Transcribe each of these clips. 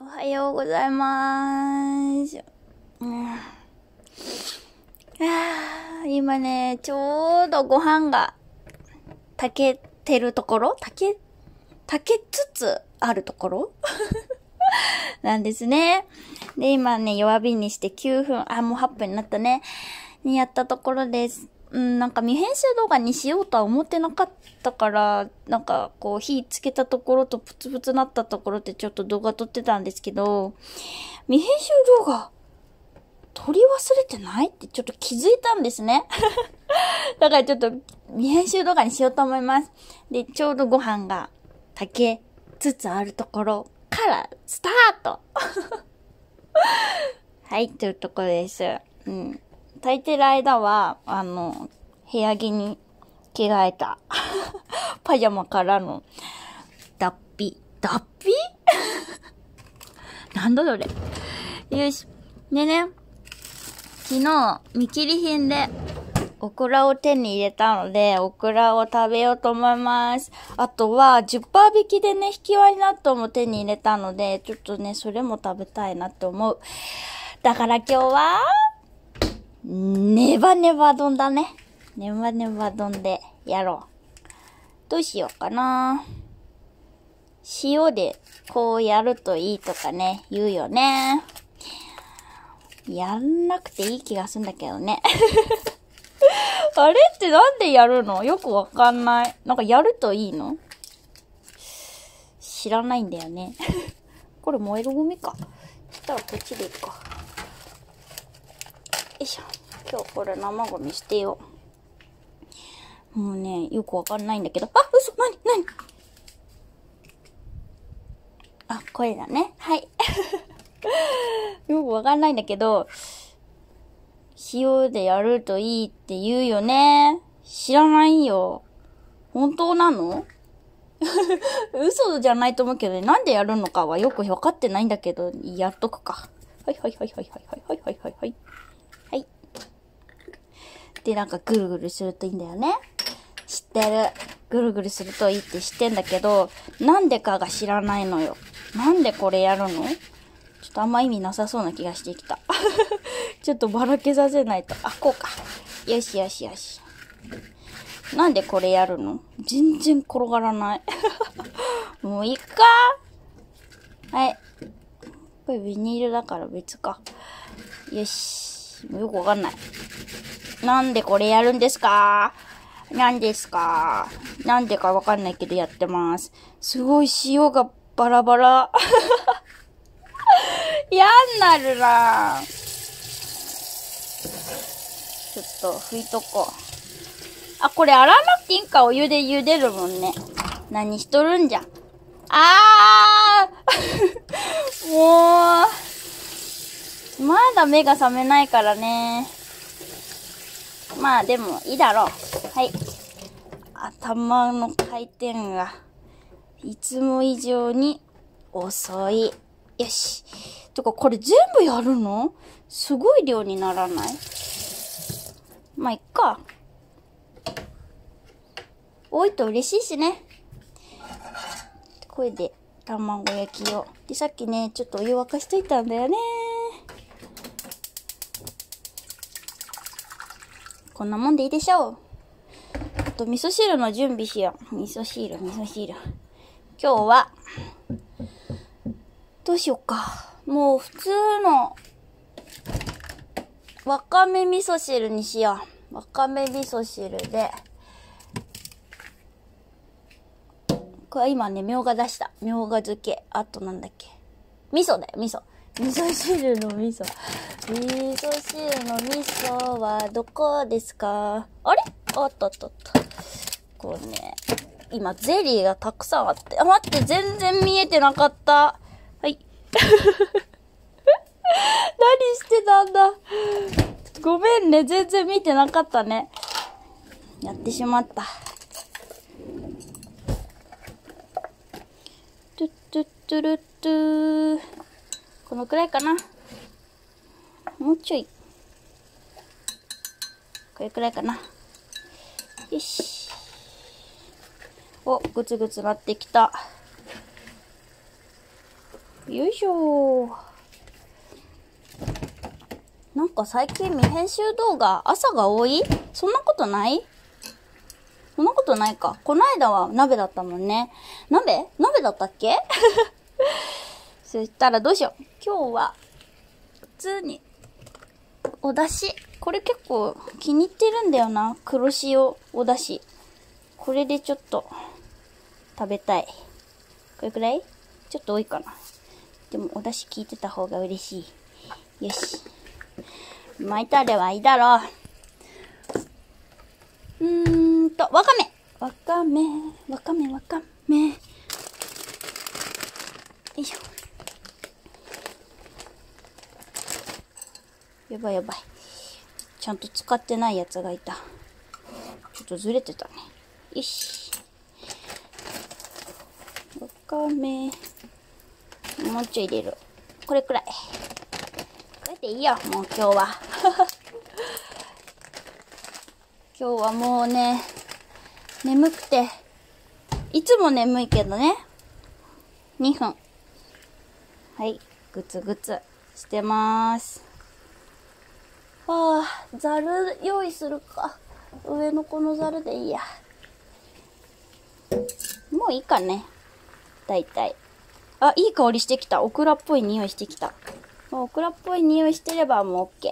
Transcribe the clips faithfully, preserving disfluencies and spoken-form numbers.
おはようございます。うん、あ今ね、ちょうどご飯が炊けてるところ炊け、炊けつつあるところなんですね。で、今ね、弱火にしてきゅうふん、あ、もうはっぷんになったね。にやったところです。うん、なんか未編集動画にしようとは思ってなかったから、なんかこう火つけたところとプツプツなったところってちょっと動画撮ってたんですけど、未編集動画撮り忘れてないってちょっと気づいたんですね。だからちょっと未編集動画にしようと思います。で、ちょうどご飯が炊けつつあるところからスタートはい、というところです。うん。炊いてる間は、あの、部屋着に着替えた。パジャマからの脱皮。脱皮なんだそれ。よし。でね、昨日、見切り品で、オクラを手に入れたので、オクラを食べようと思います。あとは、じゅっパーセント 引きでね、引き割り納豆も手に入れたので、ちょっとね、それも食べたいなって思う。だから今日は、ネバネバ丼だね。ネバネバ丼でやろう。どうしようかな。塩でこうやるといいとかね、言うよね。やんなくていい気がするんだけどね。あれってなんでやるの？よくわかんない。なんかやるといいの？知らないんだよね。これ燃えるゴミか。そしたらこっちでいいか。よいしょ。今日これ生ゴミ捨てよう。もうね、よくわかんないんだけど。あ、嘘、なに、なに？あ、これだね。はい。よくわかんないんだけど、塩でやるといいって言うよね。知らないよ。本当なの？嘘じゃないと思うけどね。なんでやるのかはよくわかってないんだけど、やっとくか。はいはいはいはいはいはいはいはいはい。はい。で、なんかぐるぐるするといいんだよね。知ってる。ぐるぐるするといいって知ってんだけど、なんでかが知らないのよ。なんでこれやるの？ちょっとあんま意味なさそうな気がしてきた。ちょっとばらけさせないと。あ、こうか。よしよしよし。なんでこれやるの？全然転がらない。もういいか？はい。これビニールだから別か。よし。もうよくわかんない。なんでこれやるんですか？なんですか？なんでかわかんないけどやってます。すごい塩がバラバラ。嫌になるな。ちょっと拭いとこう。あ、これ洗わなくていいんか？お湯で茹でるもんね。何しとるんじゃ。あーもう、まだ目が覚めないからね。まあでもいいだろう。はい。頭の回転がいつも以上に遅い。よし。てかこれ全部やるの？すごい量にならない？まあいっか。多いと嬉しいしね。これで卵焼きを。で、さっきね、ちょっとお湯沸かしといたんだよね。こんなもんでいいでしょう。あと、味噌汁の準備しよう。味噌汁、味噌汁。今日は、どうしようか。もう普通の、わかめ味噌汁にしよう。わかめ味噌汁で、これ今ね、みょうが出した。みょうが漬け。あとなんだっけ。味噌だよ、味噌。味噌汁の味噌。味噌汁の味噌はどこですか？あれ？おっとっとっと。こうね、今ゼリーがたくさんあって。あ、待って、全然見えてなかった。はい。何してたんだ。ごめんね、全然見てなかったね。やってしまった。トゥットゥットゥルットゥー。このくらいかな。もうちょい。これくらいかな。よし。お、ぐつぐつなってきた。 よいしょ。なんか最近未編集動画朝が多い？そんなことない？そんなことないか。この間は鍋だったもんね。鍋？鍋だったっけそしたらどうしよう。今日は普通にお出汁。これ結構気に入ってるんだよな。黒塩お出汁。これでちょっと食べたい。これくらい？ちょっと多いかな。でもお出汁効いてた方が嬉しい。よし。巻いたれはいいだろう。うーんと、わかめわかめ、わかめ、わかめ。よいしょ。やばいやばい。ちゃんと使ってないやつがいた。ちょっとずれてたね。よし。わかめ。もうちょい入れる。これくらい。これでいいよ、もう今日は。今日はもうね、眠くて、いつも眠いけどね。にふん。はい、ぐつぐつしてまーす。ああ、ざる用意するか。上のこのざるでいいや。もういいかね。だいたい。あ、いい香りしてきた。オクラっぽい匂いしてきた。オクラっぽい匂いしてればもう OK。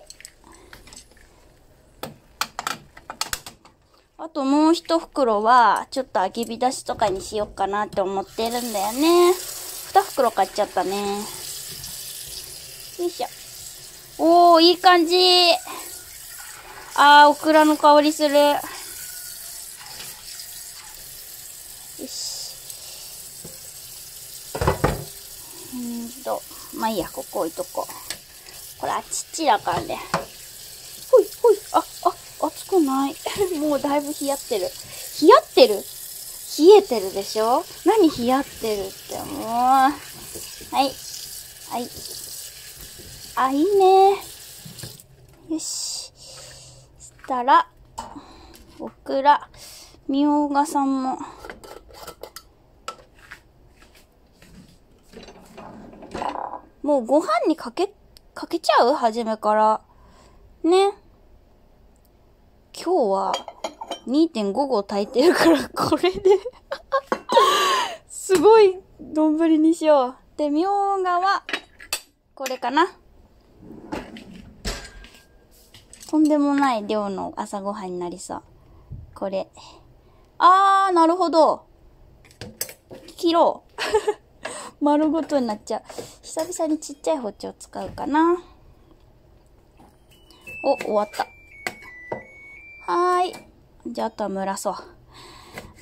あともう一袋は、ちょっと揚げ火出しとかにしようかなって思ってるんだよね。二袋買っちゃったね。よいしょ。おー、いい感じ。あー、オクラの香りする。よし。うんと、まあいいや、ここ置いとこう。これ、あっちっちだからね。ほい、ほい、あ、あ、熱くない。もうだいぶ冷やってる。冷やってる？冷えてるでしょ？何冷やってるって、もう。はい。はい。あ、いいね。よし。したら、オクラ、みょうがさんも。もうご飯にかけ、かけちゃう？初めから。ね。今日は にてんご 合炊いてるから、これで。すごい丼にしよう。で、みょうがは、これかな。とんでもない量の朝ごはんになりそう。これ。あー、なるほど。切ろう。丸ごとになっちゃう。久々にちっちゃい包丁使うかな。お、終わった。はーい。じゃあ、あとは蒸らそう。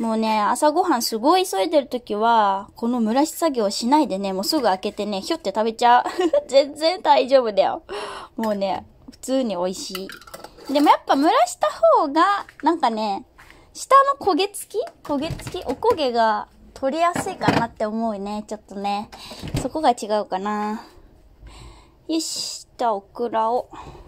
もうね、朝ごはんすごい急いでるときは、この蒸らし作業しないでね、もうすぐ開けてね、ひょって食べちゃう。全然大丈夫だよ。もうね、普通に美味しい。でもやっぱ蒸らした方が、なんかね、下の焦げ付き焦げ付きお焦げが取れやすいかなって思うね。ちょっとね。そこが違うかな。よし。じゃあ、オクラを。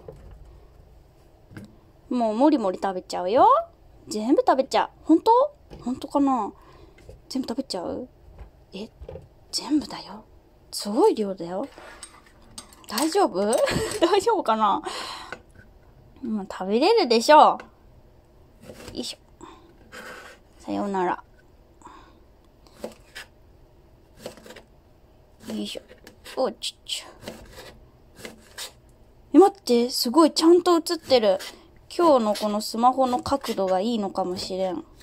もうもりもり食べちゃうよ。全部食べちゃう。ほんと？ほんとかな？全部食べちゃう？え、全部だよ。すごい量だよ。大丈夫？大丈夫かな？もう食べれるでしょう。よいしょ。さようなら。よいしょ。おちっちゃ。え、待って。すごいちゃんと映ってる。今日のこのスマホの角度がいいのかもしれん。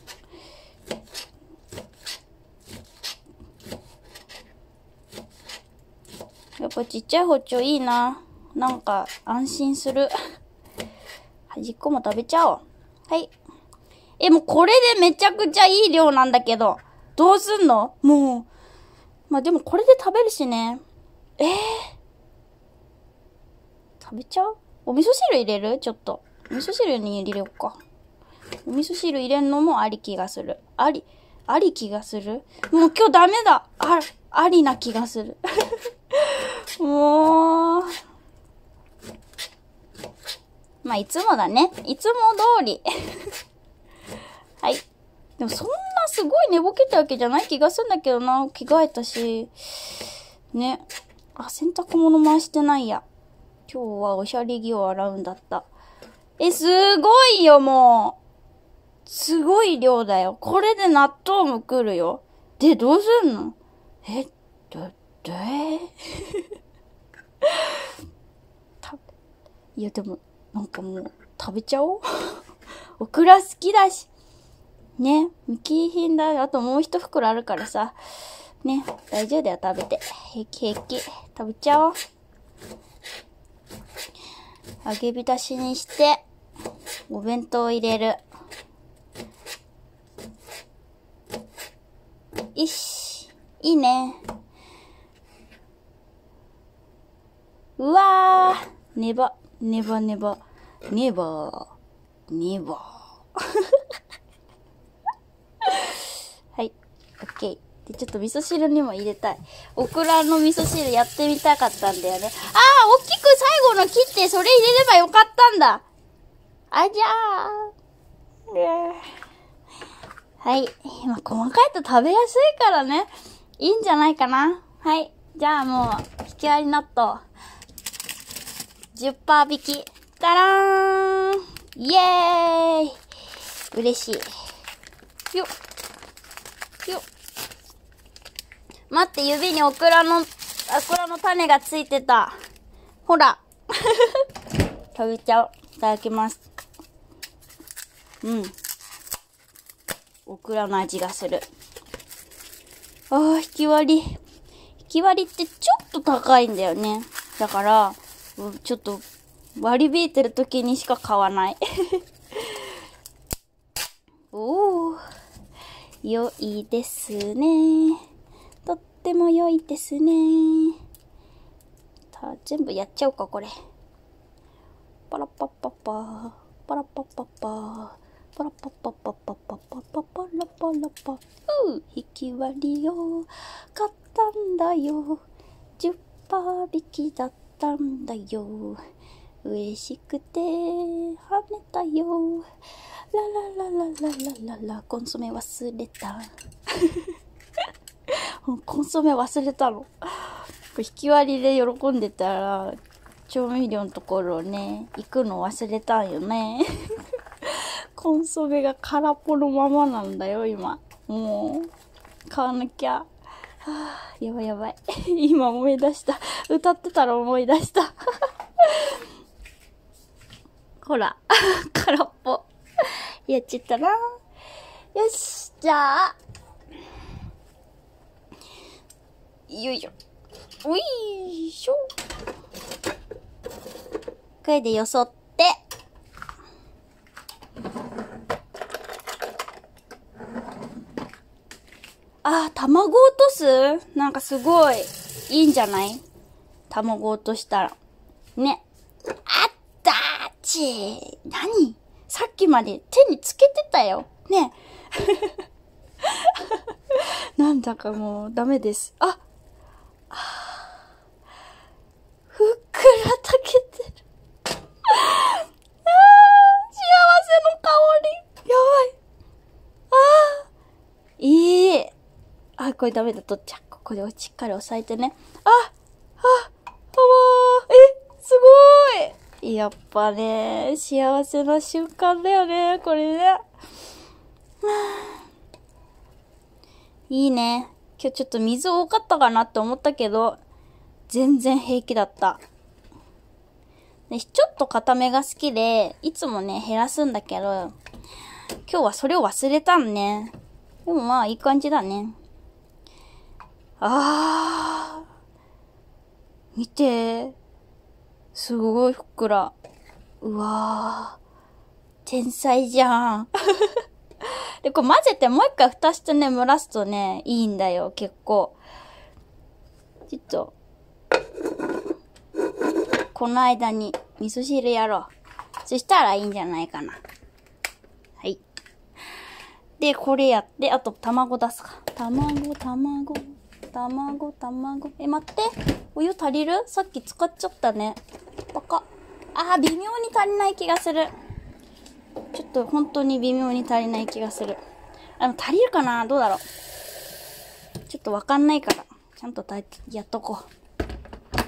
やっぱちっちゃい包丁いいな。なんか安心する。端っこも食べちゃおう。はい。え、もうこれでめちゃくちゃいい量なんだけど。どうすんの？もう。まあでもこれで食べるしね。えー、食べちゃう？お味噌汁入れる？ちょっと。お味噌汁に入れようか。お味噌汁入れんのもあり気がする。あり、あり気がする？もう今日ダメだ。あ、ありな気がする。もう。まあいつもだね。いつも通り。はい。でもそんなすごい寝ぼけたわけじゃない気がするんだけどな。着替えたし。ね。 あ、洗濯物回してないや。今日はおしゃれ着を洗うんだった。え、すごいよ、もう。すごい量だよ。これで納豆も来るよ。で、どうすんの？え、ど、どえた、いや、でも、なんかもう、食べちゃおうオクラ好きだし。ね、見切り品だ。あともう一袋あるからさ。ね、大丈夫だよ、食べて。平気平気。食べちゃおう。揚げ浸しにして、お弁当を入れる。よし。いいね。うわー。ねば、ねばねば、ねば、ねば。はい。オッケー。で、ちょっと味噌汁にも入れたい。オクラの味噌汁やってみたかったんだよね。あー、大きく最後の切ってそれ入れればよかったんだ。あじゃー。ねはい。まあ、細かいと食べやすいからね。いいんじゃないかな。はい。じゃあもう、引き割り納豆。じゅっパーセント引き。たらーん。イエーイ。嬉しい。よっ。よっ。待って、指にオクラの、オクラの種がついてた。ほら。食べちゃう。いただきます。うん。オクラの味がする。あー、引き割り。引き割りってちょっと高いんだよね。だから、ちょっと割り引いてる時にしか買わない。おー。良いですね。とっても良いですね。さあ、全部やっちゃおうか、これ。パラッパッパッパー。パラッパッパッパー。パラッパッパッパッパッパッパッパッパラパラパ。うー、引き割りを買ったんだよ。じゅっパーセント引きだったんだよ。嬉しくて跳ねたよ。ララララララララ、コンソメ忘れた。コンソメ忘れたの。これ引き割りで喜んでたら、調味料のところね、行くの忘れたんよね。コンソメが空っぽのままなんだよ、今。もう、買わなきゃ。はぁ、やばいやばい。今思い出した。歌ってたら思い出した。ほら、空っぽ。やっちゃったな。よし、じゃあ。よいしょ。おいしょ。これでよそって。あー、卵落とす？なんかすごい、いいんじゃない？卵落としたら。ね。あったーちー。何？さっきまで手につけてたよ。ね。なんだかもうダメです。あ、あふっくら炊けてる。あー、幸せの香り。やばい。あー、いい。あ、これダメだ、とっちゃん。ここでしっかり押さえてね。あ、あ、あわー。え、すごい。やっぱね、幸せな瞬間だよね、これね。いいね。今日ちょっと水多かったかなって思ったけど、全然平気だった。で、ちょっと固めが好きで、いつもね、減らすんだけど、今日はそれを忘れたんね。でもまあ、いい感じだね。あー。見て。すごいふっくら。うわー。天才じゃん。で、こう混ぜてもう一回蓋してね、蒸らすとね、いいんだよ、結構。ちょっと、この間に味噌汁やろう。そしたらいいんじゃないかな。はい。で、これやって、あと卵出すか。卵、卵、卵、卵。え、待って。お湯足りる？さっき使っちゃったね。バカ。あー、微妙に足りない気がする。ちょっと本当に微妙に足りない気がする。あの、足りるかな？どうだろう。ちょっとわかんないから。ちゃんとたやっとこう。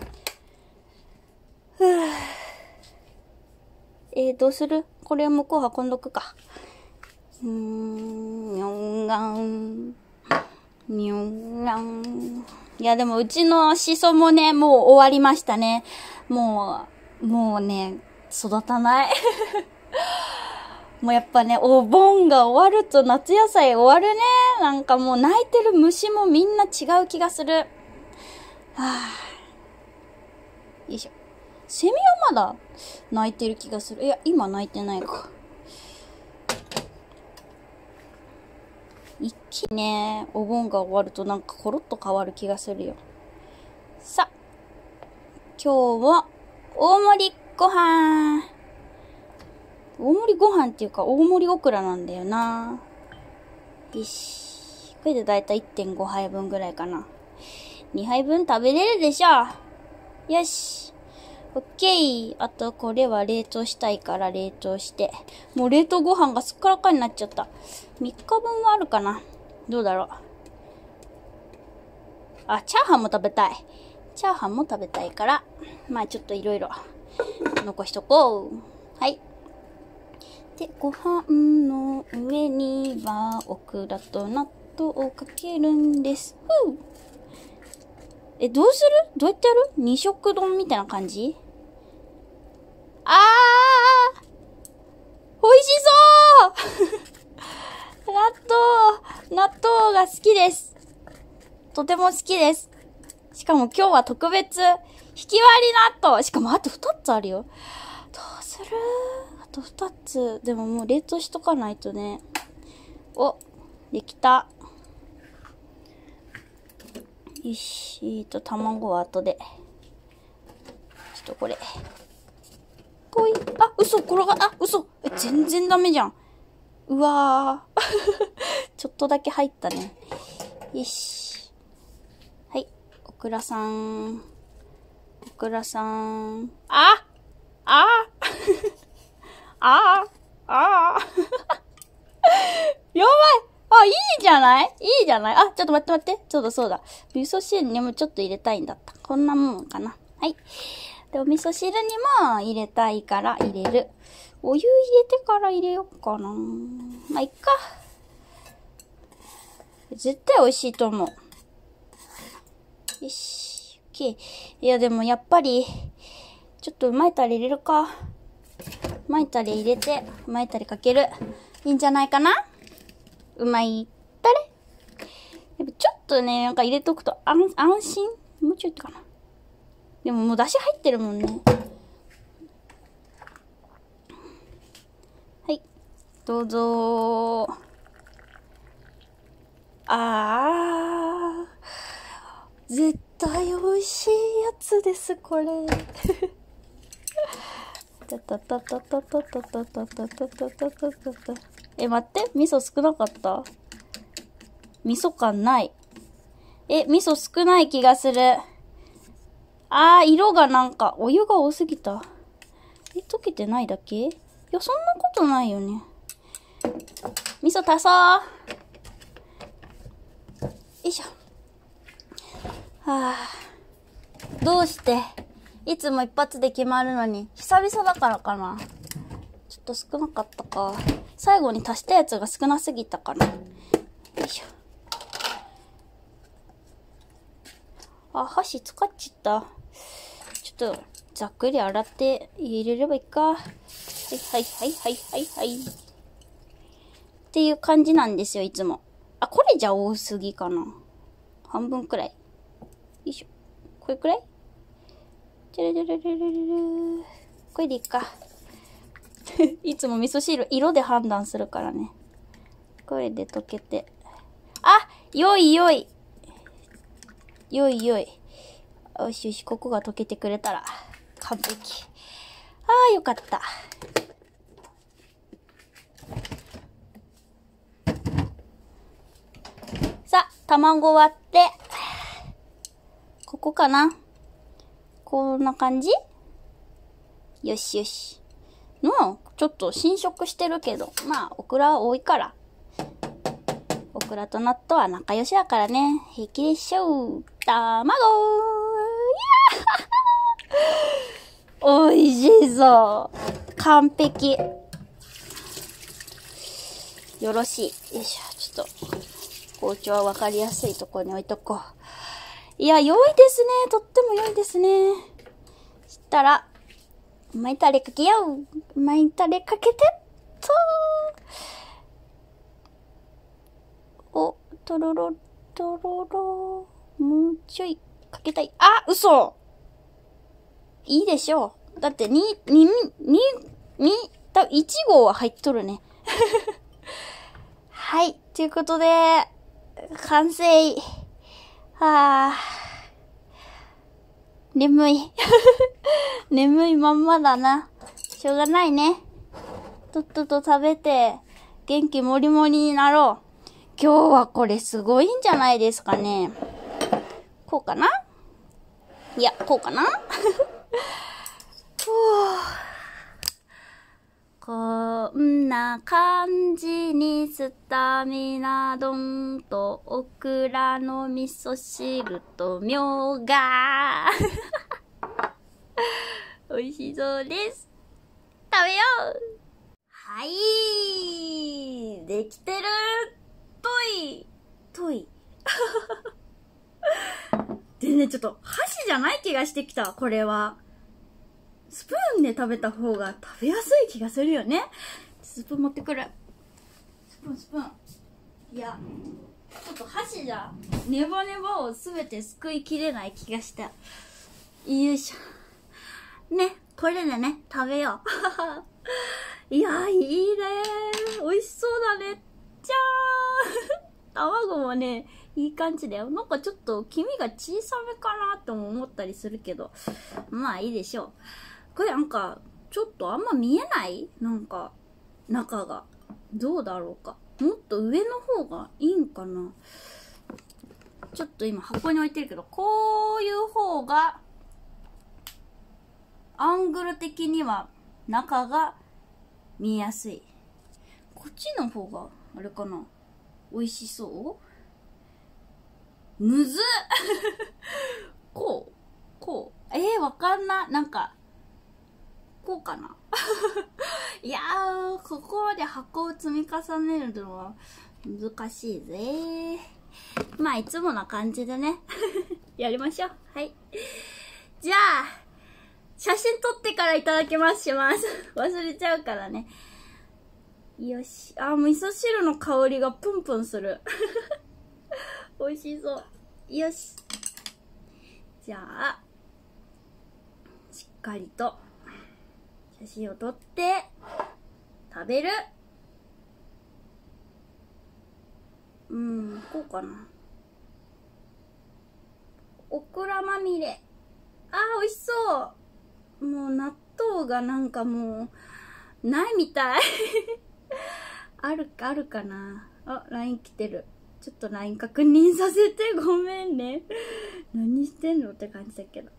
えー、どうする？これを向こう運んどくか。うーん、にょんがん。にょんがん。いや、でもうちのシソもね、もう終わりましたね。もう、もうね、育たない。もうやっぱね、お盆が終わると夏野菜終わるね。なんかもう泣いてる虫もみんな違う気がする。はぁ。よいしょ。セミはまだ泣いてる気がする。いや、今泣いてないか。一気にね、お盆が終わるとなんかコロッと変わる気がするよ。さ、今日は大盛りご飯。大盛りご飯っていうか大盛りオクラなんだよな。よし。これでだいたいいってんごはいぶんぐらいかな。にはいぶん食べれるでしょ。よし。オッケー。あとこれは冷凍したいから冷凍して。もう冷凍ご飯がすっからかになっちゃった。みっかぶんはあるかな。どうだろう。あ、チャーハンも食べたい。チャーハンも食べたいから。まあちょっといろいろ残しとこう。はい。で、ご飯の上にはオクラと納豆をかけるんです。ふう。え、どうする？どうやってやる？二色丼みたいな感じ？あー！美味しそう納豆納豆が好きです。とても好きです。しかも今日は特別、引き割り納豆。しかもあとふたつあるよ。どうする？あとふたつ。でももう冷凍しとかないとね。お、できた。よし、えーと、卵は後で。ちょっとこれ。ぽい。あ、嘘、転が、あ、嘘。え、全然ダメじゃん。うわー。ちょっとだけ入ったね。よし。はい。オクラさん。オクラさん。あああああやばい。あ、いいじゃない？いいじゃない？あ、ちょっと待って待って。ちょっとそうだ。味噌汁にもちょっと入れたいんだった。こんなもんかな。はい。で、お味噌汁にも入れたいから入れる。お湯入れてから入れようかな。まあ、いっか。絶対美味しいと思う。よし。OK。いや、でもやっぱり、ちょっとうまいたれ入れるか。うまいたれ入れて、うまいたれかける。いいんじゃないかな？うまいたれ。やっぱちょっとね、なんか入れとくと安、安心？もうちょいかな。でももう出汁入ってるもんね。はい。どうぞー。あー。絶対美味しいやつです、これ。たたたたたたたたたたたたたた。え、待って。味噌少なかった？味噌感ない。え、味噌少ない気がする。あー、色がなんか、お湯が多すぎた。え、溶けてないだけ？いや、そんなことないよね。味噌足そう。よいしょ。はぁ。どうしていつも一発で決まるのに、久々だからかな。ちょっと少なかったか。最後に足したやつが少なすぎたかな。よいしょ。あ、箸使っちゃった。ちょっと、ざっくり洗って入れればいいか。はいはいはいはいはいはい。っていう感じなんですよ、いつも。あ、これじゃ多すぎかな。半分くらい。よいしょ。これくらい？ちゃらららららら。これでいいか。いつも味噌汁、色で判断するからね。これで溶けて。あ！よいよい。よいよい。よしよし、ここが溶けてくれたら完璧。ああ、よかった。さあ、卵割って、ここかな？こんな感じ？よしよし。の、ちょっと浸食してるけど、まあ、オクラは多いから。オクラと納豆は仲良しだからね。平気でしょう。卵ー！いやー！美味しそう。 完璧。よろしい。よいしょ。ちょっと、包丁はわかりやすいところに置いとこう。いや、良いですね。とっても良いですね。そしたら、うまいタレかけよう。うまいタレかけてっとお、とろろ、とろろ。もうちょいかけたい。あ、嘘いいでしょう。だって、に、に、に、に、た、いち号は入っとるね。はい。ということで、完成。はぁ。眠い。眠いまんまだな。しょうがないね。とっとと食べて、元気もりもりになろう。今日はこれすごいんじゃないですかね。こうかないや、こうかなこんな感じにスタミナ丼とオクラの味噌汁とみょうが美味しそうです。食べよう。はい、できてる。といといでね、ちょっと箸じゃない気がしてきた。これはスプーンで食べた方が食べやすい気がするよね。スプーン持ってくる。スプーンスプーン。いや、ちょっと箸じゃネバネバをすべてすくいきれない気がした。よいしょ。ね、これでね、食べよう。いや、いいね。美味しそうだね。じゃーん。卵もね、いい感じだよ。なんかちょっと黄身が小さめかなとも思ったりするけど、まあいいでしょう。これなんか、ちょっとあんま見えない？なんか、中が。どうだろうか。もっと上の方がいいんかな。ちょっと今箱に置いてるけど、こういう方が、アングル的には中が見えやすい。こっちの方が、あれかな。美味しそうむずっこうこうえー、わかんな。なんか、こうかないやー、ここまで箱を積み重ねるのは難しいぜ。まあ、いつもな感じでね。やりましょう。はい。じゃあ、写真撮ってからいただきますします。忘れちゃうからね。よし。あ、味噌汁の香りがプンプンする。美味しそう。よし。じゃあ、しっかりと写真を撮って食べる。うん、こうかな。オクラまみれ。あー、美味しそう。もう納豆がなんかもう、ないみたい。あるか、あるかな。あ、ライン 来てる。ちょっと ライン 確認させてごめんね。何してんのって感じだけど。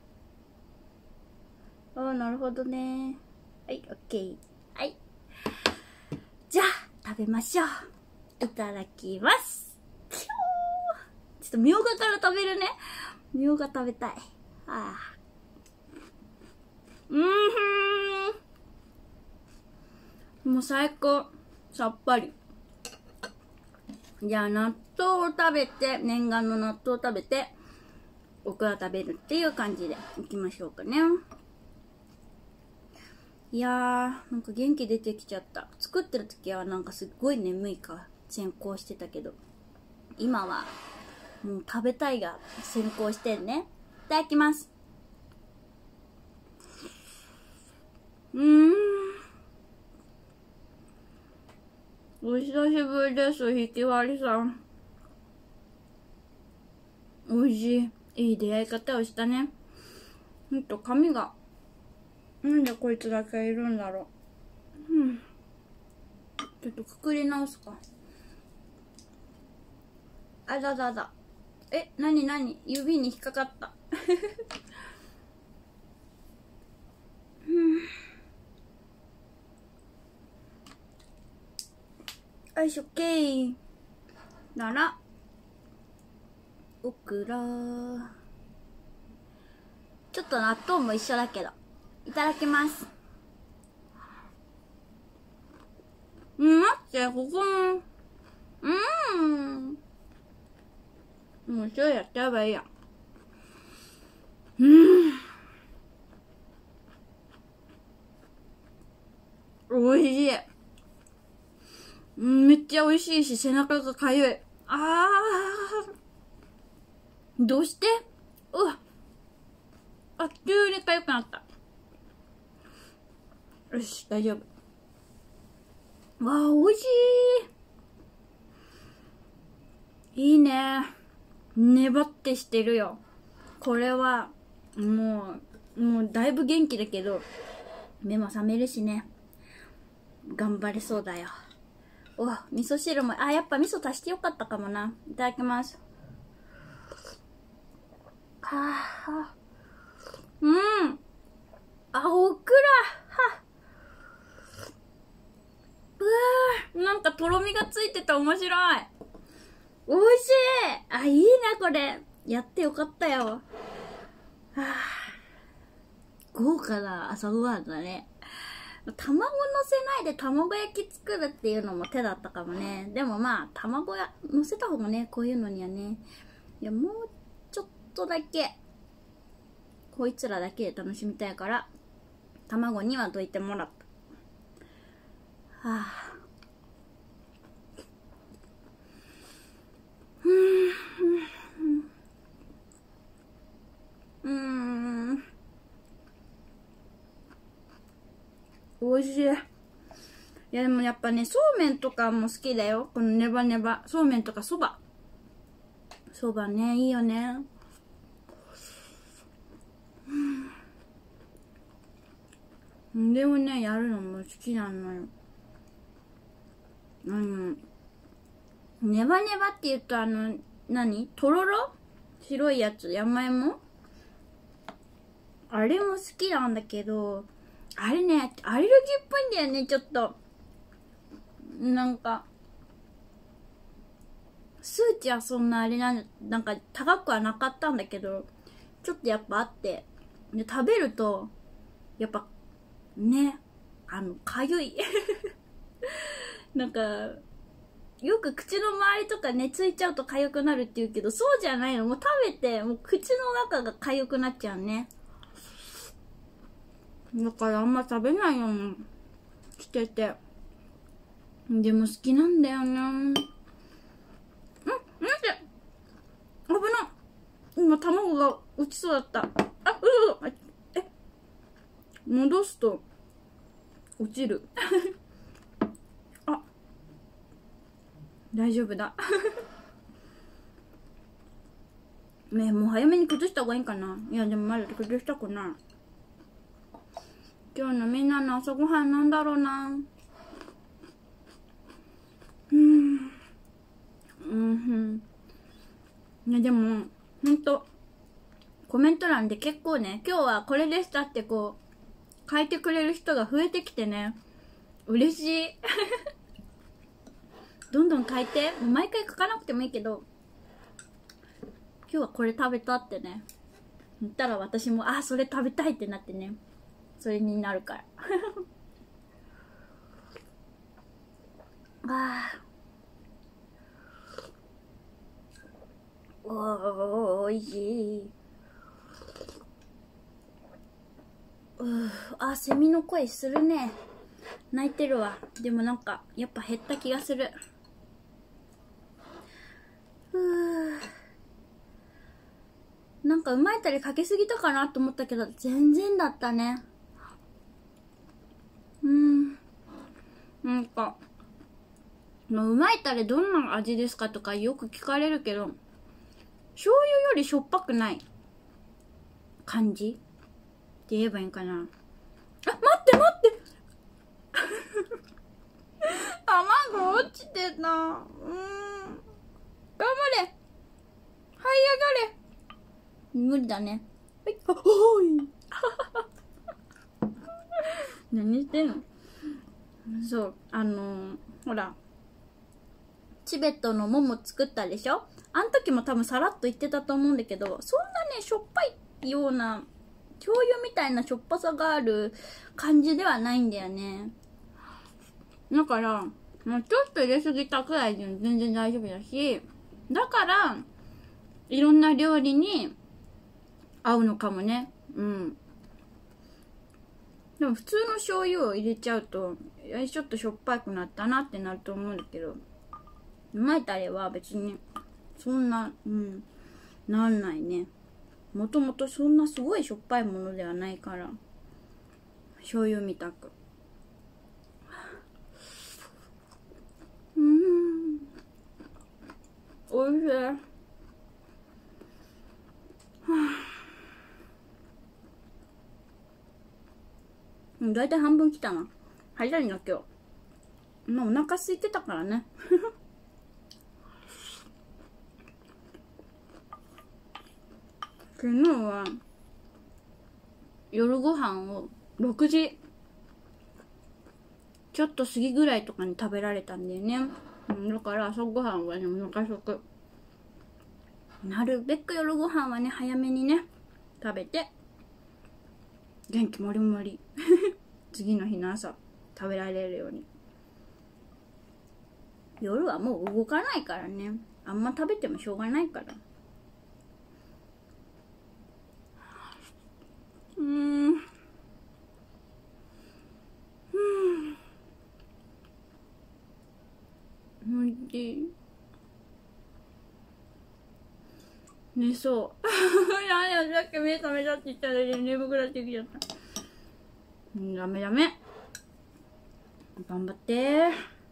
あ、なるほどね。はい、オッケー。はい。じゃあ、食べましょう。いただきます。きょー。ちょっとみょうがから食べるね。みょうが食べたい。ああ。うーんふん。もう最高。さっぱり。じゃあ、納豆を食べて、念願の納豆を食べて、オクラ食べるっていう感じでいきましょうかね。いやー、なんか元気出てきちゃった。作ってる時はなんかすっごい眠いか先行してたけど、今はもう食べたいが先行してんね。いただきます。うーん。お久しぶりです、ひきわりさん。おいしい。いい出会い方をしたね。ほんと髪が、なんでこいつだけいるんだろう。うん。ちょっとくくり直すか。あだだだ。え、なになに指に引っかかった。よいしょ、けー。なら、オクラ。ちょっと納豆も一緒だけど。いただきます。 ん、待って、ここも、うーん。もう一人やっちゃえばいいや。うーん。おいしい。うん、めっちゃ美味しいし、背中がかゆい。あー。どうしてうわ。あ、急にかゆくなった。よし、大丈夫。わあ、美味しい。いいね。粘ってしてるよ。これは、もう、もうだいぶ元気だけど、目も覚めるしね。頑張れそうだよ。お、味噌汁も、あ、やっぱ味噌足してよかったかもな。いただきます。はあ、うん。あ、オクラ。は。うわー、なんかとろみがついてて面白い。美味しい。あ、いいな、これ。やってよかったよ。はあ、豪華な朝ごはんだね。卵のせないで卵焼き作るっていうのも手だったかもね。でもまあ、卵や、のせた方がね、こういうのにはね。いや、もうちょっとだけ、こいつらだけで楽しみたいから、卵にはどいてもらった。はあ。うーん。うーん。美味しい。いやでもやっぱね、そうめんとかも好きだよ。このネバネバ。そうめんとかそば。そばね、いいよね。うん。でもね、やるのも好きなのよ。うん。ネバネバって言うとあの、何とろろ白いやつ、山芋あれも好きなんだけど、あれね、アレルギーっぽいんだよね、ちょっと。なんか、数値はそんなあれなん、なんか高くはなかったんだけど、ちょっとやっぱあって。で、食べると、やっぱ、ね、あの、かゆい。なんか、よく口の周りとかね、ついちゃうと痒くなるって言うけど、そうじゃないの。もう食べて、もう口の中が痒くなっちゃうね。だからあんま食べないようにしてて。でも好きなんだよな。うん、待って、危な。今卵が落ちそうだった。あ、うそ、え、戻すと落ちる。あ、大丈夫だ。ねえ、もう早めに崩した方がいいかな。いや、でもまだ崩したくない。今日のみんなの朝ごはんなんだろうな。うん。うん。ね、でも、ほんと、コメント欄で結構ね、今日はこれでしたってこう、書いてくれる人が増えてきてね、嬉しい。どんどん書いて。もう毎回書かなくてもいいけど、今日はこれ食べたってね、言ったら私も、あ、それ食べたいってなってね、それになるから。あー。おーいしい。うー、あ、セミの声するね。泣いてるわ。でもなんか、やっぱ減った気がする。うー。なんかうまいたれかけすぎたかなと思ったけど、全然だったね。うん。なんか、のうまいたれどんな味ですかとかよく聞かれるけど、醤油よりしょっぱくない感じって言えばいいんかな。あ、待って待って卵落ちてた。うーん。頑張れ。這い上がれ。無理だね。はい。あ、おい。何してんの？そう、あのー、ほら、チベットのモモ作ったでしょ？あん時も多分さらっと言ってたと思うんだけど、そんなね、しょっぱいような、醤油みたいなしょっぱさがある感じではないんだよね。だから、 もうちょっと入れすぎたくらいで全然大丈夫だし、だから、いろんな料理に合うのかもね。うん。でも普通の醤油を入れちゃうと、ちょっとしょっぱくなったなってなると思うんだけど、うまいタレは別に、そんな、うん、なんないね。もともとそんなすごいしょっぱいものではないから、醤油みたく。うん。おいしい。はぁ。だいたい半分きたな。早いな今日。まあお腹空いてたからね。昨日は夜ご飯をろくじちょっと過ぎぐらいとかに食べられたんだよね。だから朝ごはんはね、お腹すく。なるべく夜ご飯はね、早めにね、食べて、元気もりもり。次の日の朝、食べられるように。夜はもう動かないからね。あんま食べてもしょうがないから。うーん。おいしい。寝そう。なんや、さっき目覚めたって言ったら眠くなってきちゃった。うん、ダメダメ。頑張って。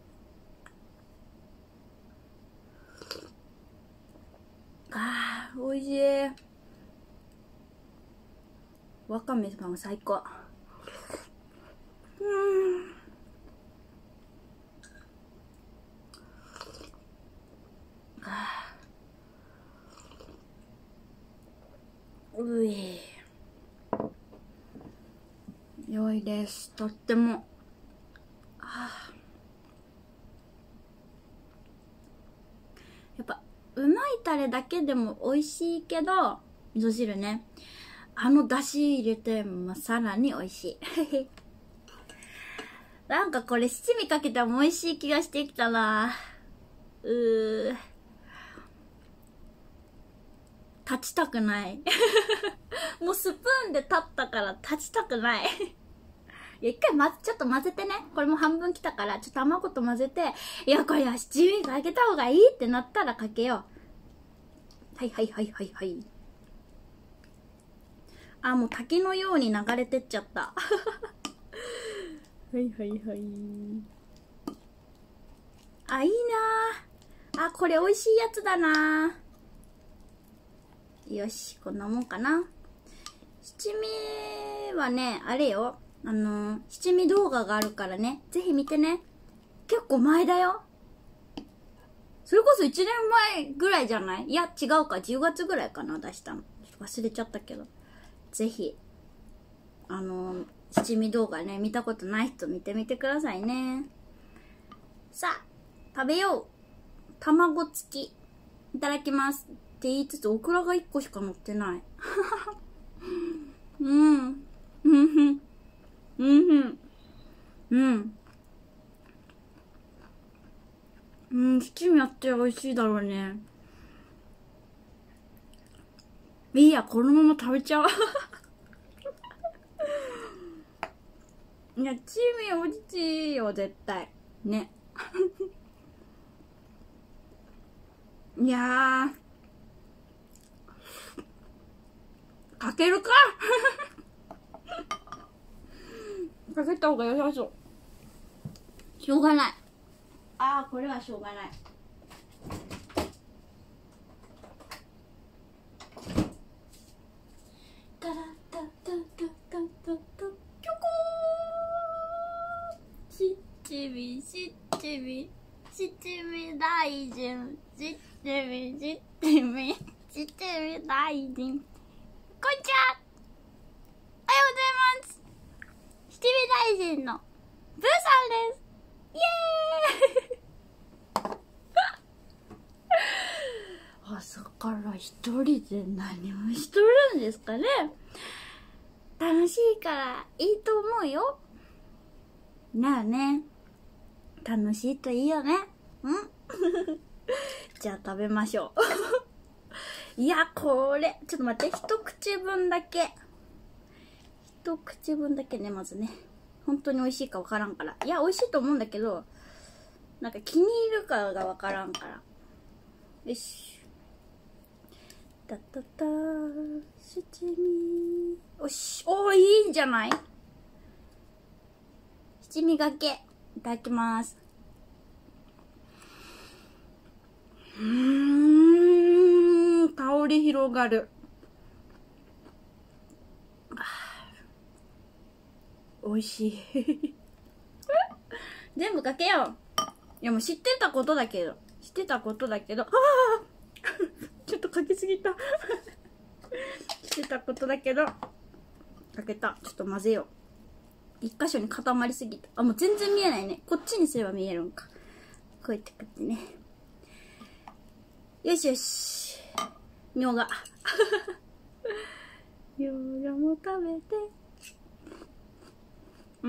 あー、おいしい。わかめパン最高。うん。あー、うい。良いです。とっても。あー、やっぱ、うまいタレだけでも美味しいけど、味噌汁ね。あの出汁入れて、まあ、さらに美味しい。なんかこれ七味かけても美味しい気がしてきたな。うー。立ちたくない。もうスプーンで立ったから立ちたくない。いや、一回ま、ちょっと混ぜてね。これも半分きたから、ちょっと卵と混ぜて、いや、これは七味かけた方がいいってなったらかけよう。はいはいはいはいはい。あ、もう滝のように流れてっちゃった。はいはいはい。あ、いいなぁ。あ、これ美味しいやつだなぁ。よし、こんなもんかな。七味はね、あれよ。あのー、七味動画があるからね。ぜひ見てね。結構前だよ。それこそいちねんまえぐらいじゃない？いや、違うか。じゅうがつぐらいかな、出したの。忘れちゃったけど。ぜひ、あのー、七味動画ね、見たことない人見てみてくださいね。さあ、食べよう。卵付き。いただきます。って言いつつ、オクラがいっこしか乗ってない。うん。うんふん。うんふん。うん。うん、七味あって美味しいだろうね。いいや、このまま食べちゃう。いや、七味美味しいよ、絶対。ね。いやー。かけるかかけた方が良さそう。しょうがない。あー、これはしょうがない。タラタタタタタタキョコー。七味七味七味大臣七味七味七味大臣。こんにちは。おはようございます。七味大臣のブーさんです。イエーイ朝から一人で何をしとるんですかね。楽しいからいいと思うよ。なあね。 楽しいといいよね。うんじゃあ食べましょう。いや、これ、ちょっと待って、一口分だけ。一口分だけね、まずね。本当に美味しいかわからんから。いや、美味しいと思うんだけど、なんか気に入るかがわからんから。よし。たたたー、七味。おし、おー、いいんじゃない？七味がけ。いただきます。うーん、香り広がる。美味しい。全部かけよう。いやもう知ってたことだけど。知ってたことだけど。ああちょっとかけすぎた。知ってたことだけど。かけた。ちょっと混ぜよう。一箇所に固まりすぎた。あ、もう全然見えないね。こっちにすれば見えるんか。こうやってくってね。よしよし。みょうが。みょうがも食べて。うん。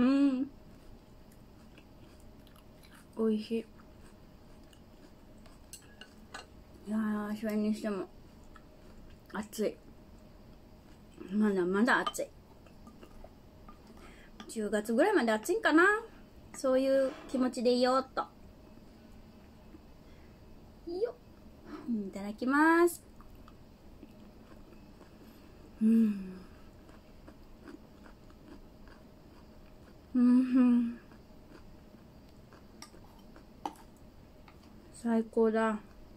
おいしい。いやー、それにしても暑い。まだまだ暑い。じゅうがつぐらいまで暑いんかな。そういう気持ちでいようっと。いよ。いただきます。うん。うん。最高だ。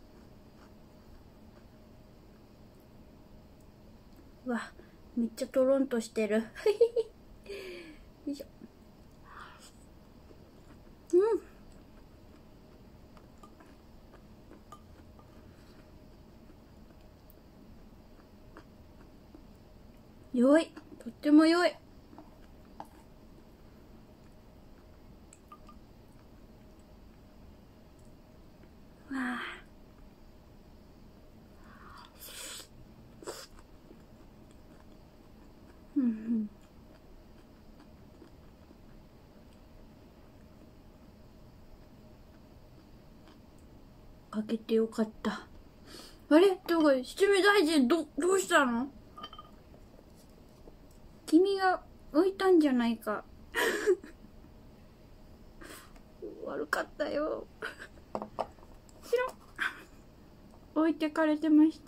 うわ、めっちゃトロンとしてる。よいしょ。うん。良い。とっても良い。わあ。うんうん。かけてよかった。あれどこ七味大臣ど、どうしたの？君が置いたんじゃないか。悪かったよ。しろ。置いてかれてました。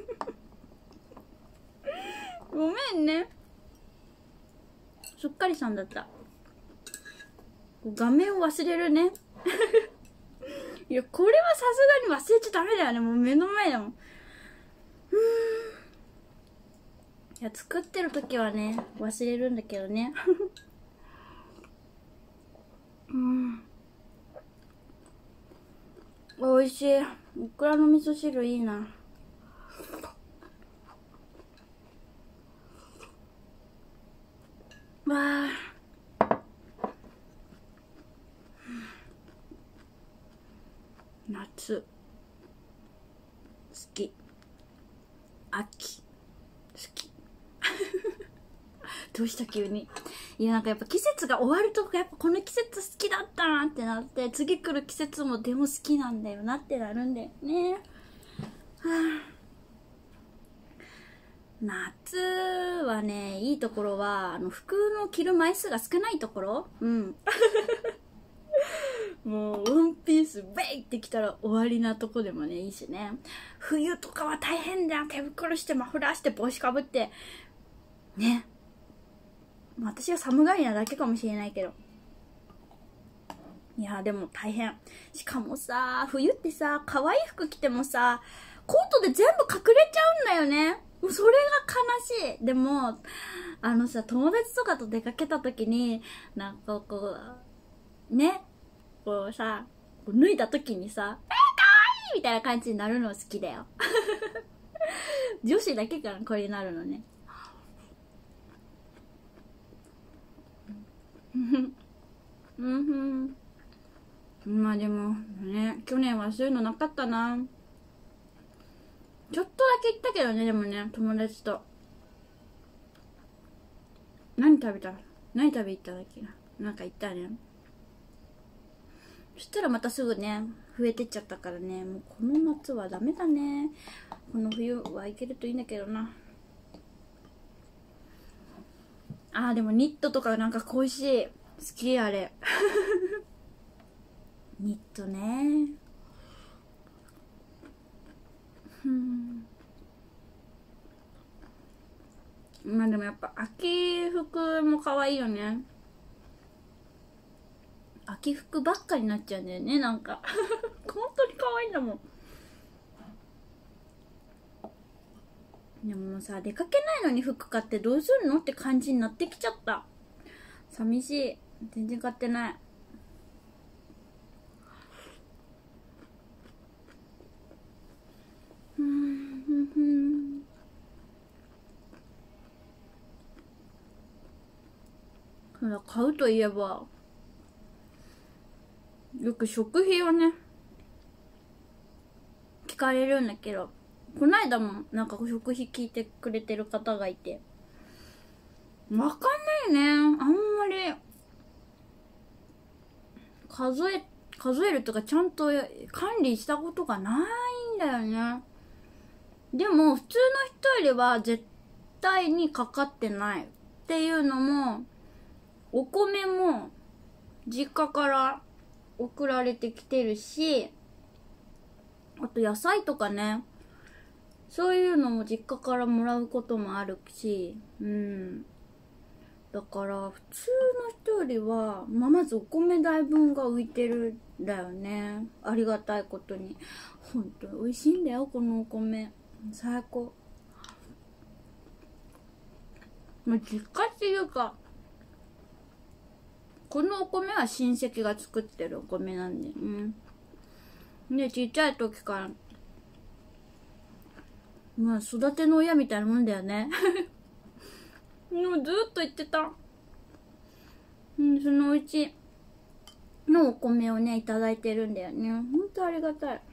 ごめんね。すっかりさんだった。画面を忘れるね。いや、これはさすがに忘れちゃダメだよね。もう目の前だもん。うーん。いや、作ってる時はね、忘れるんだけどね。うん。美味しい。オクラの味噌汁いいな。わあ。夏。好き。秋。好き。どうした急に。いやなんかやっぱ季節が終わるとやっぱこの季節好きだったなってなって、次来る季節もでも好きなんだよなってなるんだよね。はあ、夏はね、いいところはあの服の着る枚数が少ないところ。うんもうワンピースベイってきたら終わりなとこでもねいいしね。冬とかは大変じゃん。手袋してマフラーして帽子かぶってね。私が寒がりなだけかもしれないけど、いやでも大変。しかもさ、冬ってさ、可愛い服着てもさ、コートで全部隠れちゃうんだよね。もうそれが悲しい。でもあのさ、友達とかと出かけた時になんかこうね、こうさ、こう脱いだ時にさ、えー、かわいいみたいな感じになるの好きだよ。女子だけからこれになるのね。うんふん。まあでもね、去年はそういうのなかったな。ちょっとだけ行ったけどね、でもね、友達と。何食べた何食べ行っただっけな。なんか行ったね。 そしたらまたすぐね増えてっちゃったからね、もうこの夏はダメだね。この冬はいけるといいんだけどな。あーでもニットとかなんか恋しい、好きあれニットね。うんまあでもやっぱ秋服も可愛いよね。秋服ばっかになっちゃうんだよね、なんか本当に可愛いんだもん。でもさ、出かけないのに服買ってどうするのって感じになってきちゃった。寂しい。全然買ってない。うんうんうんほら、買うといえばよく食費をね聞かれるんだけど、こないだもなんか食費聞いてくれてる方がいて、わかんないね。あんまり数え数えるとかちゃんと管理したことがないんだよね。でも普通の人よりは絶対にかかってないっていうのも、お米も実家から送られてきてるし、あと野菜とかね、そういうのも実家からもらうこともあるし、うんだから普通の人よりは、まあ、まずお米代分が浮いてるんだよね。ありがたいことに。本当に美味しいんだよこのお米、最高。まあ、実家っていうかこのお米は親戚が作ってるお米なんでね。でちっちゃい時からまあ育ての親みたいなもんだよねもうずっと言ってた。うん、そのうちのお米をねいただいてるんだよね。ほんとありがたい。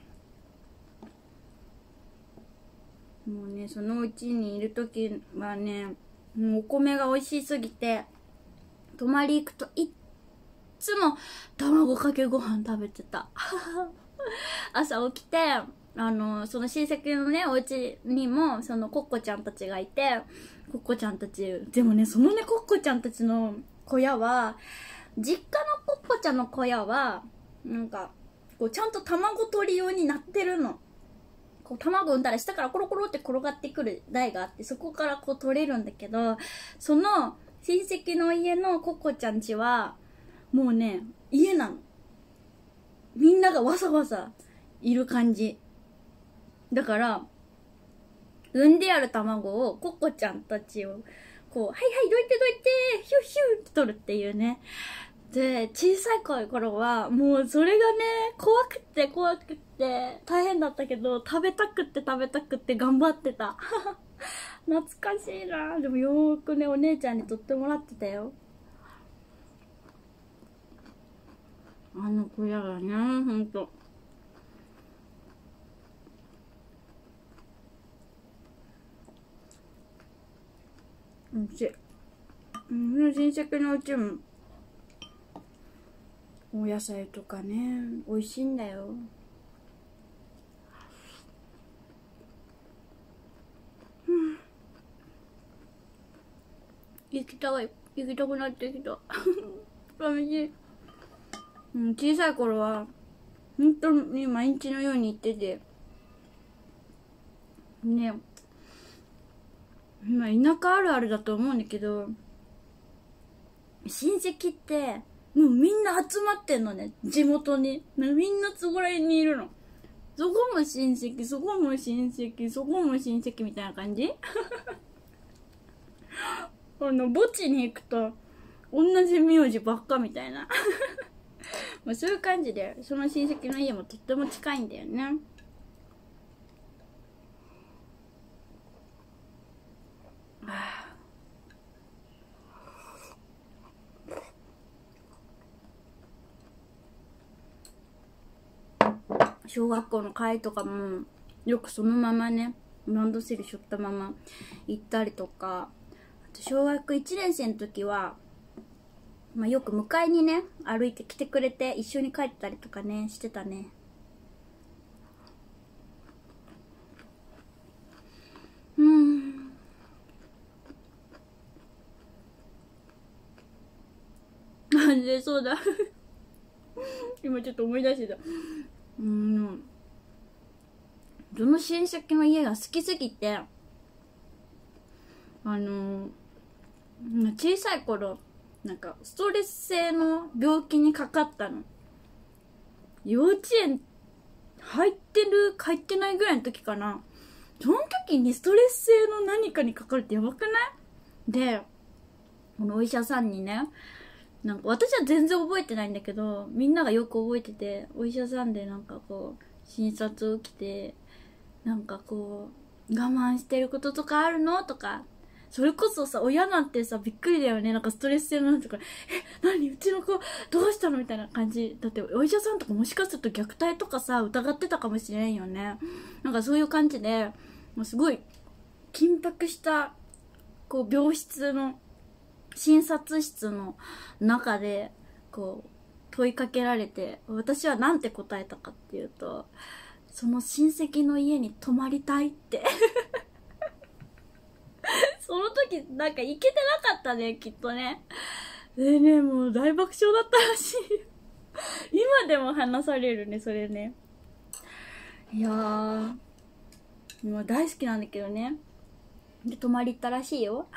もうねそのうちにいる時はね、もうお米が美味しすぎて泊まり行くといっつも卵かけご飯食べてた朝起きて、あのその親戚のねお家にもそのコッコちゃんたちがいて、コッコちゃんたちでもねそのねコッコちゃんたちの小屋は、実家のコッコちゃんの小屋はなんかこうちゃんと卵取り用になってるの。こう卵産んだら下からコロコロって転がってくる台があって、そこからこう取れるんだけど、その親戚の家のコッコちゃん家はもうね家なの。みんながわさわさいる感じだから、産んである卵をコッコちゃんたちをこうはいはいどいてどいてヒュッヒュッって取るっていうね。で小さい頃はもうそれがね怖くって怖くって大変だったけど、食べたくって食べたくって頑張ってた懐かしいな。でもよーくねお姉ちゃんに取ってもらってたよ、あの子やだねほんと。おいしい。うん親戚のうちもお野菜とかね美味しいんだよ。うん行きたい行きたくなってきた寂しい。うん、小さい頃は本当に毎日のように行っててね、まあ田舎あるあるだと思うんだけど、親戚ってもうみんな集まってんのね、地元に。みんなそこら辺にいるの。そこも親戚、そこも親戚、そこも親戚みたいな感じあの墓地に行くと同じ名字ばっかみたいなまあそういう感じで、その親戚の家もとっても近いんだよね。小学校の会とかもよくそのままねランドセル背負ったまま行ったりとか、あと小学いちねん生の時はまあよく迎えにね、歩いてきてくれて一緒に帰ったりとかね、してたね。うーん。なんでそうだ。今ちょっと思い出してた。うーん。その親戚の家が好きすぎて、あのー、小さい頃、なんかストレス性の病気にかかったの。幼稚園入ってるか入ってないぐらいの時かな。その時にストレス性の何かにかかるってやばくない？で、このお医者さんにね、なんか私は全然覚えてないんだけど、みんながよく覚えてて、お医者さんでなんかこう診察を受けて、なんかこう我慢してることとかあるのとか、それこそさ、親なんてさびっくりだよね。なんかストレス性なんとか、え、何うちの子どうしたのみたいな感じだって、お医者さんとかもしかすると虐待とかさ疑ってたかもしれんよね。なんかそういう感じで、もうすごい緊迫したこう病室の診察室の中でこう問いかけられて、私はなんて答えたかっていうと、その親戚の家に泊まりたいってその時なんか行けてなかったね、きっとね。でね、もう大爆笑だったらしい今でも話されるね、それね。いやー、もう大好きなんだけどね。で泊まり行ったらしいよ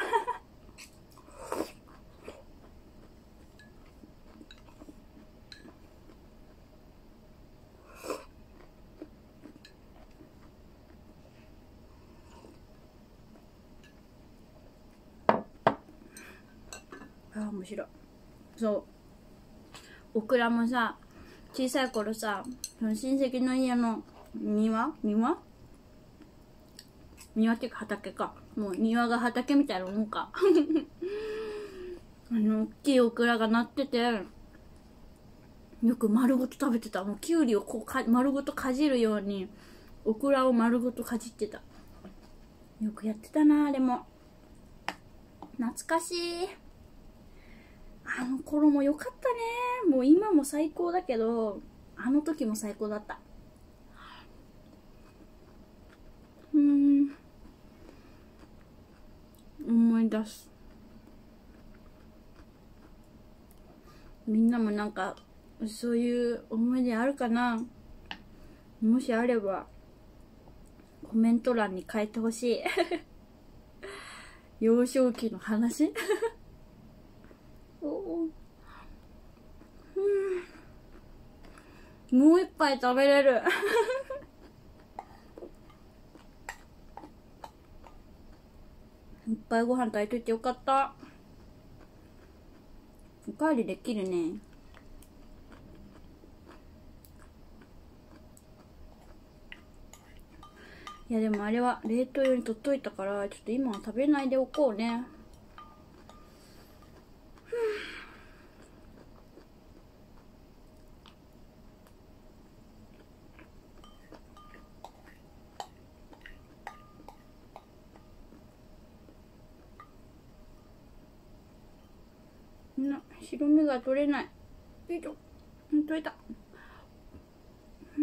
あー面白い。そうオクラもさ、小さい頃さ、その親戚の家の庭庭庭っていうか畑か、もう庭が畑みたいなもんかあの大きいオクラがなってて、よく丸ごと食べてた。もうキュウリをこうか丸ごとかじるようにオクラを丸ごとかじってた。よくやってたな。でも懐かしい。あの頃も良かったね。もう今も最高だけど、あの時も最高だった。うーん、思い出す。みんなもなんかそういう思い出あるかな。もしあればコメント欄に書いてほしい幼少期の話おうん、もう一杯食べれるいっぱいご飯炊いといてよかった。おかわりできるね。いやでもあれは冷凍用に取っといたから、ちょっと今は食べないでおこうね。な、白身が取れない。よいしょ。うん、取れた。うん。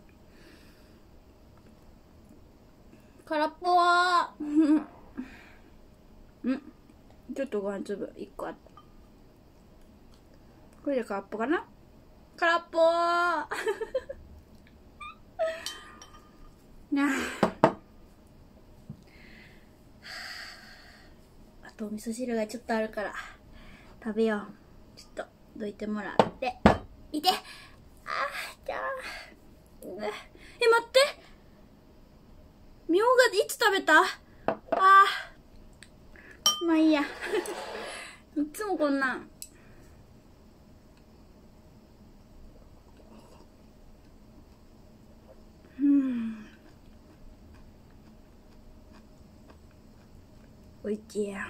空っぽー。うん。ちょっとご飯粒いっこあった。これで空っぽかな。空っぽーなあ。あとお味噌汁がちょっとあるから食べよう。ちょっとどいてもらって。いて。あー、じゃあ。え、待って。みょうがいつ食べた？ああ。まあいいや。いつもこんなん。うん。おいしいや。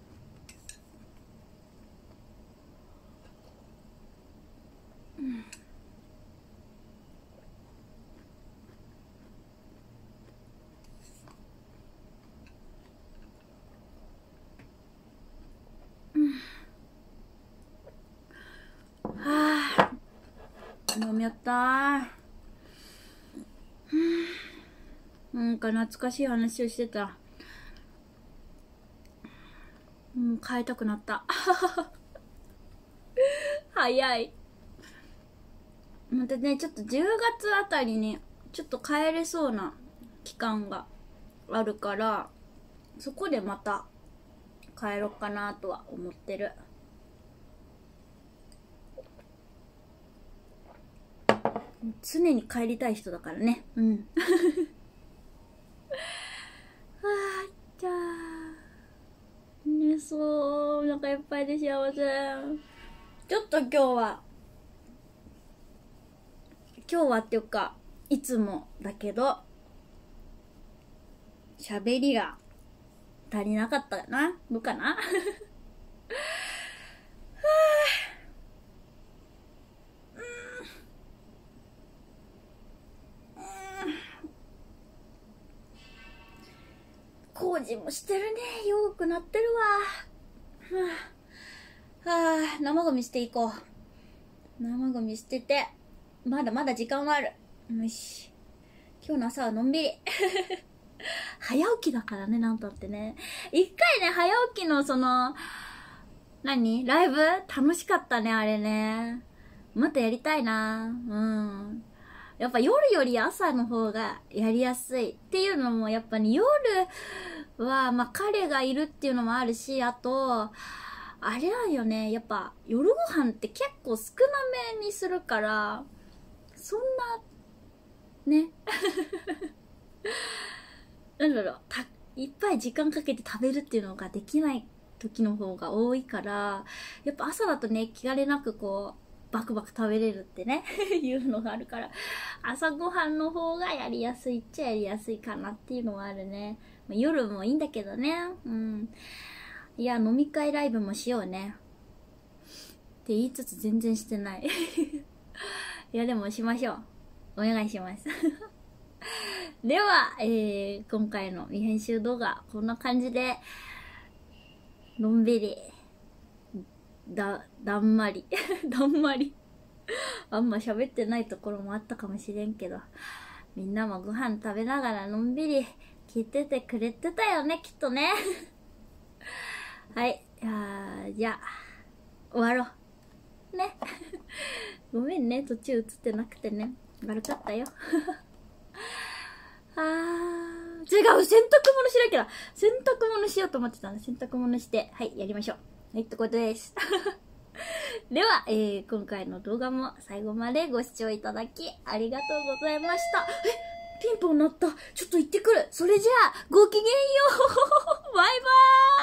うん。うん。 ったー。なんか懐かしい話をしてた。もう帰りたくなった。早い。またね、ちょっとじゅうがつあたりにちょっと帰れそうな期間があるから、そこでまた帰ろうかなとは思ってる。常に帰りたい人だからね。うん。あーじゃあね、そう、お腹いっぱいで幸せ。ちょっと今日は今日はっていうかいつもだけど喋りが足りなかったかな、どうかな。工事もしてるね。よくなってるわ。はあ、生ゴミしていこう。生ゴミ捨てて、まだまだ時間はある。よし。今日の朝はのんびり。早起きだからね、なんたってね。一回ね、早起きのその、何ライブ楽しかったね、あれね。またやりたいな。うん。やっぱ夜より朝の方がやりやすい。っていうのも、やっぱね、夜は、まあ、彼がいるっていうのもあるし、あと、あれなんよね、やっぱ夜ご飯って結構少なめにするから、そんな、ね。なんだろう、た、いっぱい時間かけて食べるっていうのができない時の方が多いから、やっぱ朝だとね、気兼ねなくこう、バクバク食べれるってね、いうのがあるから、朝ごはんの方がやりやすいっちゃやりやすいかなっていうのはあるね。まあ、夜もいいんだけどね。うん。いや、飲み会ライブもしようね。って言いつつ全然してない。いや、でもしましょう。お願いします。では、えー、今回の未編集動画、こんな感じで、のんびり、だ、だんまり、だんまり、あんま喋ってないところもあったかもしれんけど、みんなもご飯食べながらのんびり聞いててくれてたよね、きっとね。はい、いやーじゃあ、終わろう。ね。ごめんね、途中映ってなくてね。悪かったよ。あー、違う、洗濯物しなきゃだ。洗濯物しようと思ってたんで、洗濯物して、はい、やりましょう。はい、ってことです。では、えー、今回の動画も最後までご視聴いただき、ありがとうございました。え、ピンポン鳴った。ちょっと行ってくる。それじゃあ、ごきげんよう。バイバーイ。